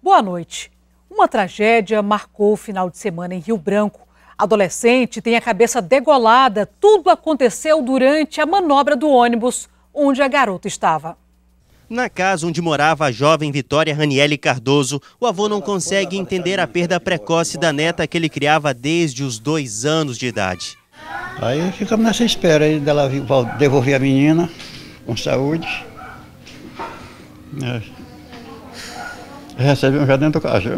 Boa noite. Uma tragédia marcou o final de semana em Rio Branco. A adolescente tem a cabeça degolada. Tudo aconteceu durante a manobra do ônibus onde a garota estava. Na casa onde morava a jovem Vitória Raniele Cardoso, o avô não consegue entender a perda precoce da neta que ele criava desde os 2 anos de idade. Aí ficamos nessa espera aí dela devolver a menina com saúde. Recebemos já dentro do carro.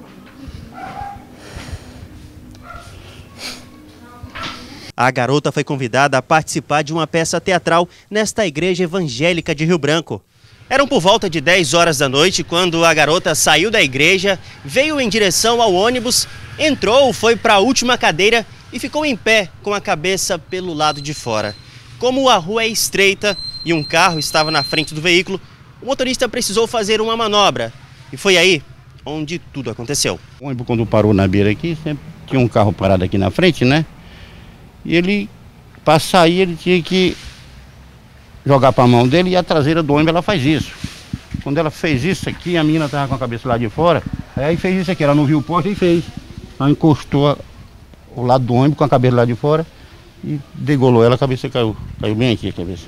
A garota foi convidada a participar de uma peça teatral nesta igreja evangélica de Rio Branco. Eram por volta de 10 horas da noite quando a garota saiu da igreja, veio em direção ao ônibus, entrou, foi para a última cadeira e ficou em pé com a cabeça pelo lado de fora. Como a rua é estreita e um carro estava na frente do veículo, o motorista precisou fazer uma manobra. E foi aí onde tudo aconteceu. O ônibus, quando parou na beira aqui, sempre tinha um carro parado aqui na frente, né? E ele, para sair, ele tinha que jogar para a mão dele e a traseira do ônibus ela faz isso. Quando ela fez isso aqui, a menina estava com a cabeça lá de fora, aí fez isso aqui, ela não viu o poste e fez. Ela encostou o lado do ônibus com a cabeça lá de fora e degolou ela, a cabeça caiu. Caiu bem aqui a cabeça.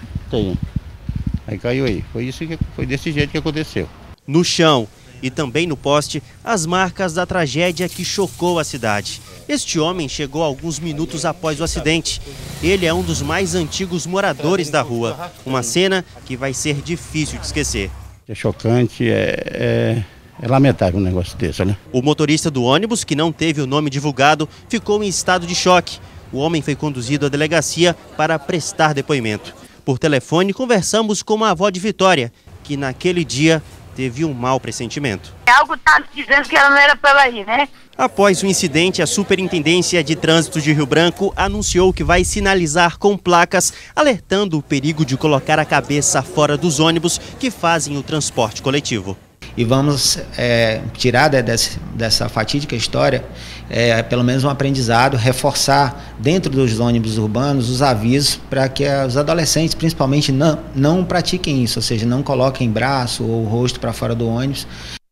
Aí caiu aí. Foi desse jeito que aconteceu. No chão e também no poste, as marcas da tragédia que chocou a cidade. Este homem chegou alguns minutos após o acidente. Ele é um dos mais antigos moradores da rua. Uma cena que vai ser difícil de esquecer. É chocante, é lamentável um negócio desse, né? O motorista do ônibus, que não teve o nome divulgado, ficou em estado de choque. O homem foi conduzido à delegacia para prestar depoimento. Por telefone, conversamos com a avó de Vitória, que naquele dia teve um mau pressentimento. Algo está dizendo que ela não era para ela ir, né? Após o incidente, a Superintendência de Trânsito de Rio Branco anunciou que vai sinalizar com placas, alertando o perigo de colocar a cabeça fora dos ônibus que fazem o transporte coletivo. E vamos tirar dessa fatídica história, pelo menos um aprendizado, reforçar dentro dos ônibus urbanos os avisos para que os adolescentes, principalmente, não pratiquem isso, ou seja, não coloquem braço ou rosto para fora do ônibus.